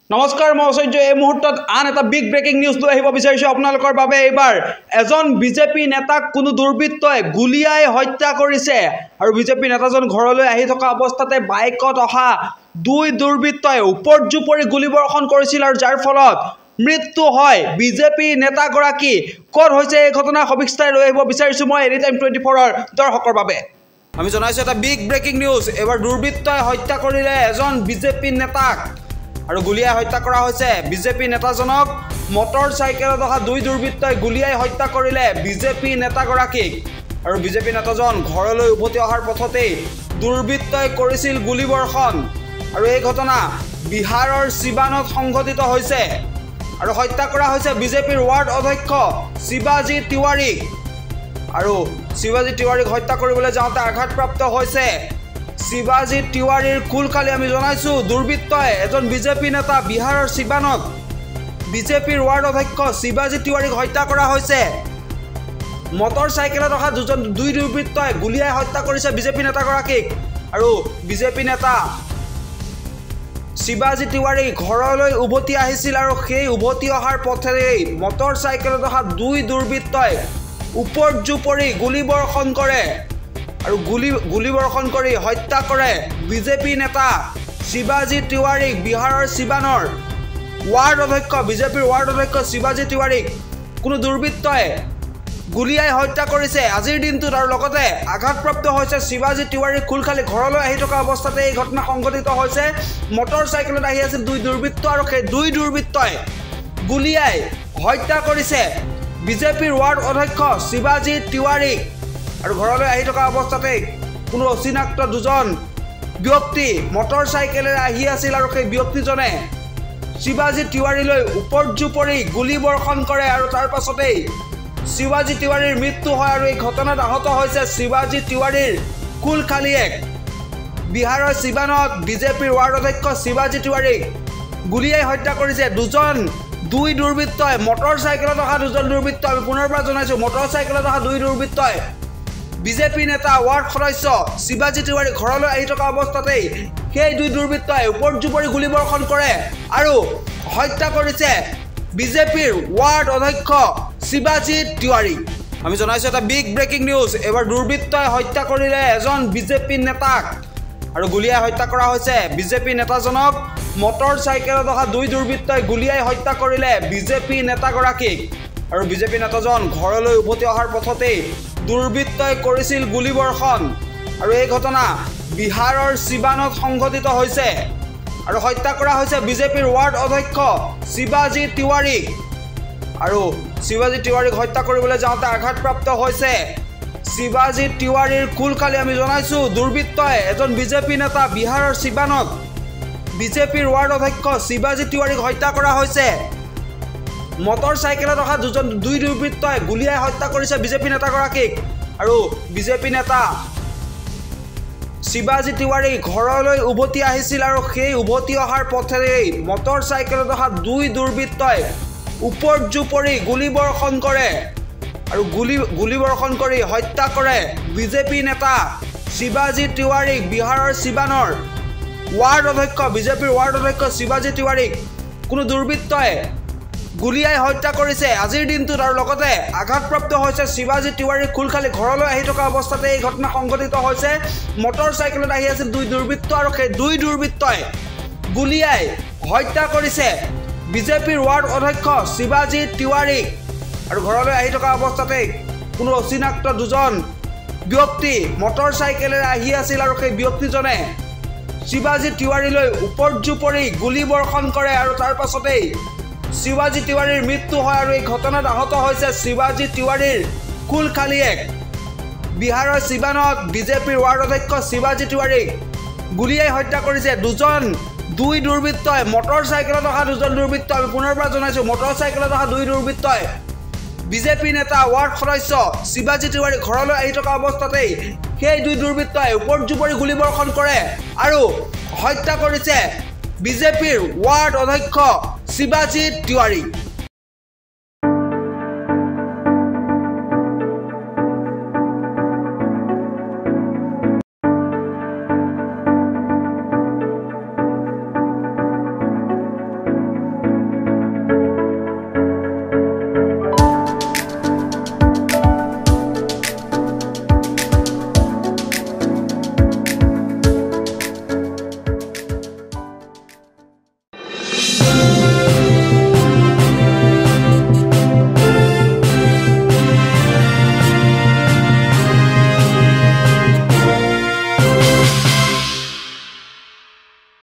নমস্কাৰ মই ঐশ্বৰ্য এই মুহূৰ্তত আন এটা বিগ ব্ৰেকিং নিউজ লৈ আহিব বিচাৰিছো আপোনালোকৰ বাবে। এইবাৰ এজন বিজেপি নেতাক কোনো দুৰ্বৃত্তই গুলিয়াই হত্যা কৰিছে আৰু বিজেপি নেতাজন ঘৰলৈ আহি থকা অৱস্থাতে বাইকত অহা দুই দুৰ্বৃত্তই উপৰ্যুপৰি গুলিবৰ্ষণ কৰিছিল আৰু যাৰ ফলত মৃত্যু হয় বিজেপি নেতাগৰাকী। ক'ত হৈছে এই ঘটনা সবিস্তাৰে লৈ আহিব বিচাৰিছো মই এনিটাইম 24ৰ দৰ্শকৰ বাবে। আমি জনাইছো এটা বিগ ব্ৰেকিং নিউজ। এইবাৰ দুৰ্বৃত্তই হত্যা কৰিলে এজন বিজেপি নেতাক আৰু গুলিয়াই হত্যা কৰা হৈছে বিজেপি নেতাজনক। মটৰ চাইকেলত অহা দুই দুৰ্বৃত্তই গুলিয়াই হত্যা কৰিলে বিজেপি নেতাগৰাকীক আৰু বিজেপি নেতাজন ঘৰলৈ উভতি অহাৰ পথতেই দুৰ্বৃত্তই কৰিছিল গুলিবৰ্ষণ আৰু এই ঘটনা বিহাৰৰ চিৱানত সংঘটিত হৈছে আৰু হত্যা কৰা হৈছে বিজেপিৰ ৱাৰ্ড অধ্যক্ষ শিৱাজী তিৱাৰীক আৰু শিৱাজী তিৱাৰীক হত্যা কৰিবলৈ যাওঁতে আঘাতপ্ৰাপ্ত হৈছে শিৱাজী তিৱাৰীৰ কুলকালি। আমি জনাইছো দুৰ্বৃত্তই এজন বিজেপি নেতা বিহাৰৰ চিৱানত বিজেপিৰ ৱাৰ্ড অধ্যক্ষ শিৱাজী তিৱাৰীক হত্যা কৰা হৈছে। মটৰ চাইকেলত অহা দুই দুৰ্বৃত্তই গুলিয়াই হত্যা কৰিছে বিজেপি নেতাগৰাকীক আৰু বিজেপি নেতা শিৱাজী তিৱাৰী ঘৰলৈ উভতি আহিছিল আৰু সেই উভতি অহাৰ পথেৰেই মটৰ চাইকেলত অহা দুই দুৰ্বৃত্তই উপৰ্যুপৰি গুলিবৰ্ষণ কৰে আৰু গুলিবৰ্ষণ কৰি হত্যা কৰে বিজেপি নেতা শিৱাজী তিৱাৰীক। বিহাৰৰ চিৱানৰ ৱাৰ্ড অধ্যক্ষ বিজেপিৰ ৱাৰ্ড অধ্যক্ষ শিৱাজী তিৱাৰীক কোনো দুৰ্বৃত্তই গুলিয়াই হত্যা কৰিছে আজিৰ দিনটোত আৰু লগতে আঘাতপ্ৰাপ্ত হৈছে শিৱাজী তিৱাৰীৰ কুলখালি। ঘৰলৈ আহি থকা অৱস্থাতে এই ঘটনা সংঘটিত হৈছে। মটৰ চাইকেলত আহি আছিল দুই দুৰ্বৃত্ত আৰু সেই দুই দুৰ্বৃত্তই গুলিয়াই হত্যা কৰিছে বিজেপিৰ ৱাৰ্ড অধ্যক্ষ শিৱাজী তিৱাৰীক আৰু ঘৰলৈ আহি থকা অৱস্থাতে কোনো অচিনাক্ত দুজন ব্যক্তি মটৰ চাইকেলেৰে আহি আছিল আৰু সেই ব্যক্তিজনে শিৱাজী তিৱাৰীলৈ উপৰ্যুপৰি গুলিবৰ্ষণ কৰে আৰু তাৰ পাছতেই শিৱাজী তিৱাৰীৰ মৃত্যু হয় আৰু এই ঘটনাত আহত হৈছে শিৱাজী তিৱাৰীৰ কুলখালিয়েক। বিহাৰৰ চিৱানত বিজেপিৰ ৱাৰ্ড অধ্যক্ষ শিৱাজী তিৱাৰীক গুলিয়াই হত্যা কৰিছে দুই দুৰ্বৃত্তই। মটৰ চাইকেলত অহা দুজন দুৰ্বৃত্ত আমি পুনৰবাৰ জনাইছো মটৰ চাইকেলত অহা দুই দুৰ্বৃত্তই বিজেপি নেতা ৱাৰ্ড সদস্য শিৱাজী তিৱাৰী ঘৰলৈ আহি থকা অৱস্থাতেই সেই দুই দুৰ্বৃত্তই উপৰ্যুপৰি গুলিবৰ্ষণ কৰে আৰু হত্যা কৰিছে বিজেপিৰ ৱাৰ্ড অধ্যক্ষ শিৱাজী তিৱাৰী। আমি জনাইছো এটা বিগ ব্ৰেকিং নিউজ। এইবাৰ দুৰ্বৃত্তই হত্যা কৰিলে এজন বিজেপি নেতাক আৰু গুলিয়াই হত্যা কৰা হৈছে বিজেপি নেতাজনক। মটৰ চাইকেলত অহা দুই দুৰ্বৃত্তই গুলিয়াই হত্যা কৰিলে বিজেপি নেতাগৰাকীক আৰু বিজেপি নেতাজন ঘৰলৈ উভতি অহাৰ পথতেই দুৰ্বৃত্তই কৰিছিল গুলিবৰ্ষণ আৰু এই ঘটনা বিহাৰৰ চিৱানত সংঘটিত হৈছে আৰু হত্যা কৰা হৈছে বিজেপিৰ ৱাৰ্ড অধ্যক্ষ শিৱাজী তিৱাৰীক আৰু শিৱাজী তিৱাৰীক হত্যা কৰিবলৈ যাওঁতে আঘাতপ্ৰাপ্ত হৈছে শিৱাজী তিৱাৰীৰ কুলখালি। আমি জনাইছো দুৰ্বৃত্তই এজন বিজেপি নেতা বিহাৰৰ চিৱানত বিজেপিৰ ৱাৰ্ড অধ্যক্ষ শিৱাজী তিৱাৰীক হত্যা কৰা হৈছে। মটৰ চাইকেলত অহা দুই দুৰ্বৃত্তই গুলিয়াই হত্যা কৰিছে বিজেপি নেতাগৰাকীক আৰু বিজেপি নেতা শিৱাজী তিৱাৰী ঘৰলৈ উভতি আহিছিল আৰু সেই উভতি অহাৰ পথেৰেই মটৰ চাইকেলত অহা দুই দুৰ্বৃত্তই উপৰ্যুপৰি গুলিবৰ্ষণ কৰে আৰু গুলিবৰ্ষণ কৰি হত্যা কৰে বিজেপি নেতা শিৱাজী তিৱাৰীক। বিহাৰৰ চিৱানৰ ৱাৰ্ড অধ্যক্ষ বিজেপিৰ ৱাৰ্ড অধ্যক্ষ শিৱাজী তিৱাৰীক কোনো দুৰ্বৃত্তই গুলিয়াই হত্যা কৰিছে আজিৰ দিনটোত আৰু লগতে আঘাতপ্ৰাপ্ত হৈছে শিৱাজী তিৱাৰীৰ কুলখালি। ঘৰলৈ আহি থকা অৱস্থাতে এই ঘটনা সংঘটিত হৈছে। মটৰ চাইকেলত আহি আছিল দুই দুৰ্বৃত্ত আৰু সেই দুই দুৰ্বৃত্তই গুলিয়াই হত্যা কৰিছে বিজেপিৰ ৱাৰ্ড অধ্যক্ষ শিৱাজী তিৱাৰীক আৰু ঘৰলৈ আহি থকা অৱস্থাতে কোনো অচিনাক্ত দুজন ব্যক্তি মটৰ চাইকেলেৰে আহি আছিল আৰু সেই ব্যক্তিজনে শিৱাজী তিৱাৰীলৈ উপৰ্যুপৰি গুলিবৰ্ষণ কৰে আৰু তাৰ পাছতেই শিৱাজী তিৱাৰীৰ মৃত্যু হয় আৰু এই ঘটনাত আহত হৈছে শিৱাজী তিৱাৰীৰ কুলখালিয়েক। বিহাৰৰ চিৱানত বিজেপিৰ ৱাৰ্ড অধ্যক্ষ শিৱাজী তিৱাৰীক গুলিয়াই হত্যা কৰিছে দুই দুৰ্বৃত্তই। মটৰ চাইকেলত অহা দুজন দুৰ্বৃত্ত আমি পুনৰবাৰ জনাইছো মটৰ চাইকেলত অহা দুই দুৰ্বৃত্তই বিজেপি নেতা ৱাৰ্ড সদস্য শিৱাজী তিৱাৰী ঘৰলৈ আহি থকা অৱস্থাতেই সেই দুই দুৰ্বৃত্তই উপৰ্যুপৰি গুলিবৰ্ষণ কৰে আৰু হত্যা কৰিছে বিজেপিৰ ৱাৰ্ড অধ্যক্ষ শিৱাজী তিৱাৰী।